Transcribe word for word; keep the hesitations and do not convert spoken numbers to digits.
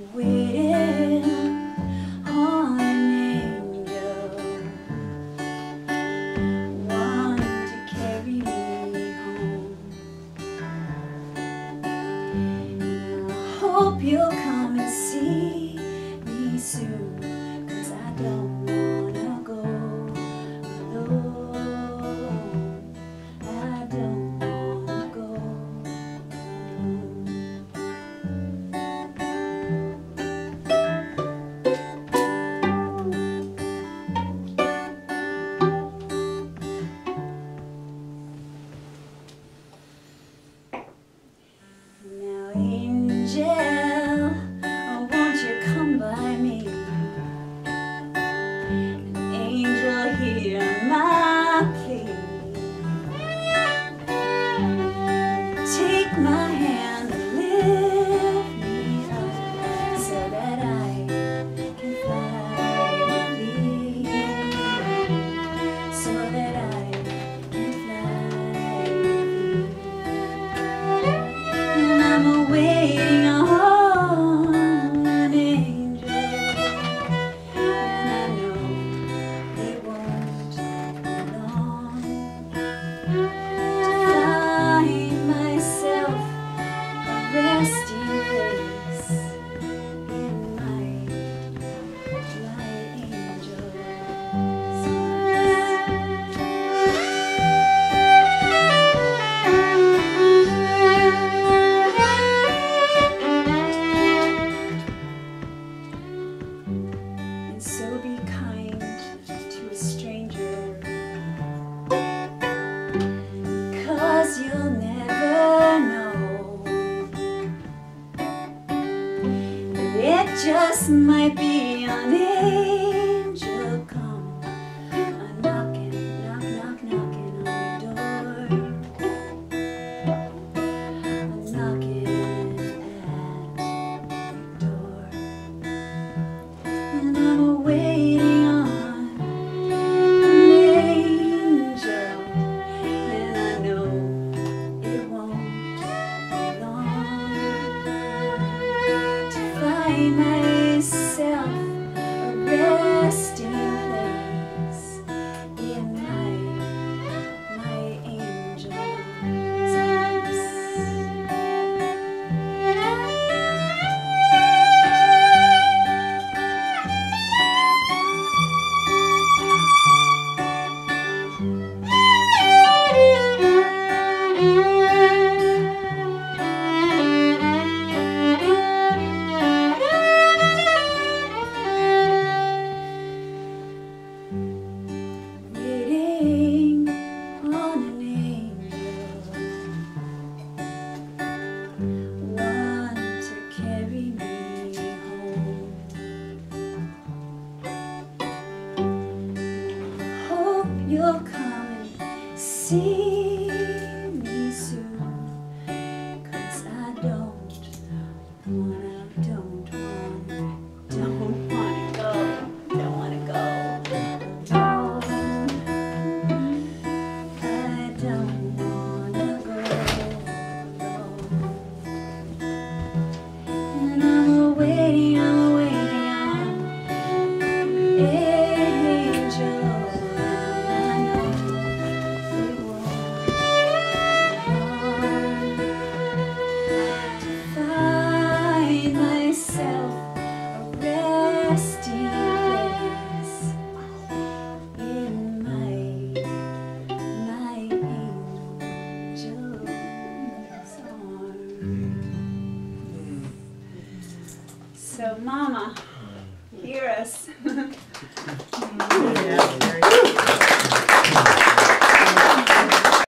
waiting on an angel, one to carry me home. And I hope you'll come and see me soon, 'cause I don't wanna go alone. I don't wanna go alone. Now, angel, oh, won't you come by me? An angel, hear my plea. Take my hand and lift me up so that I can fly with thee, so that I can fly with thee. And I'm waiting on an angel, and I know it won't be long to find myself a resting place in my, my angel's And so be kind to a stranger, 'cause you'll never know. It just might be an angel come a knocking, knock, knock, knocking on your door, a knocking at your door. And I'm waiting on an angel, and I know it won't be long to find myself a resting place in my, my angel's arms. Waiting on an angel, one to carry me home. Hope you'll come and see me soon, 'cause I don't wanna, don't wanna, don't wanna go, don't wanna go alone. I don't wanna go alone. And I'm waiting, I'm waiting on an angel, and I know it won't be long to find myself a resting place in my, my angel's arms. So, Mama, hear us. Yeah, very good.